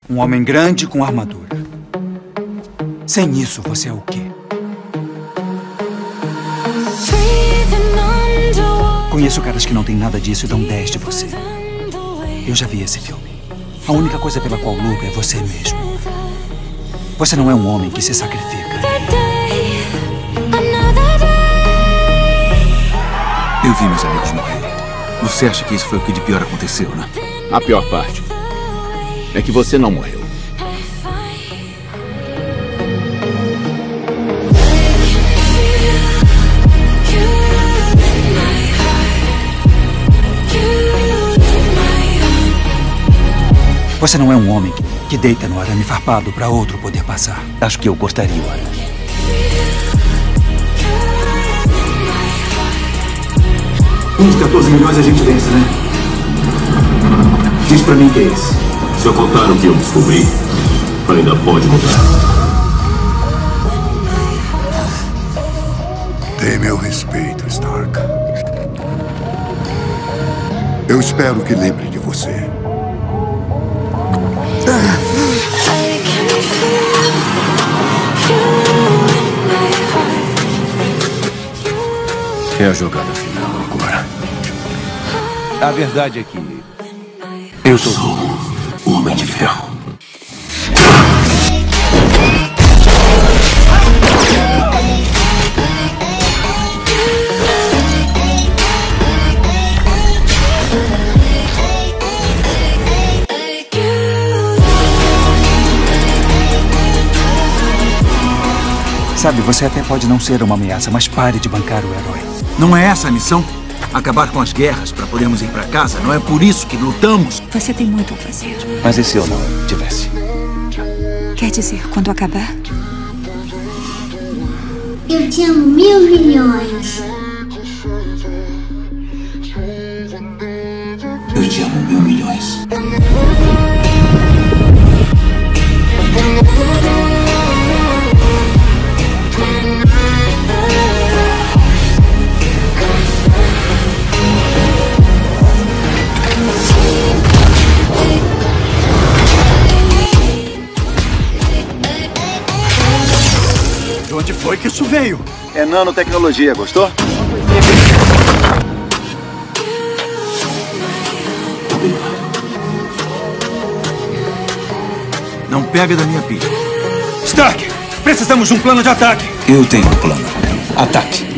Um homem grande com armadura. Sem isso, você é o quê? Conheço caras que não têm nada disso e dão 10 de você. Eu já vi esse filme. A única coisa pela qual luta é você mesmo. Você não é um homem que se sacrifica. Eu vi meus amigos morrerem. Você acha que isso foi o que de pior aconteceu, né? A pior parte é que você não morreu. Você não é um homem que deita no arame farpado para outro poder passar. Acho que eu cortaria o arame. Uns 14 milhões a gente vence, né? Diz pra mim que é esse. Se eu contar o que eu descobri, ainda pode mudar. Tem meu respeito, Stark. Eu espero que lembre de você. É a jogada final agora. A verdade é que Eu sou o Homem de Ferro. Sabe, você até pode não ser uma ameaça, mas pare de bancar o herói. não é essa a missão? Acabar com as guerras para podermos ir para casa? Não é por isso que lutamos? Você tem muito a fazer. Mas e se eu não tivesse? Quer dizer, quando acabar? Eu te amo 1.000.000.000. Eu te amo 1.000.000.000. De onde foi que isso veio? É nanotecnologia, gostou? Não pega da minha pilha. Stark, precisamos de um plano de ataque. Eu tenho um plano. Ataque.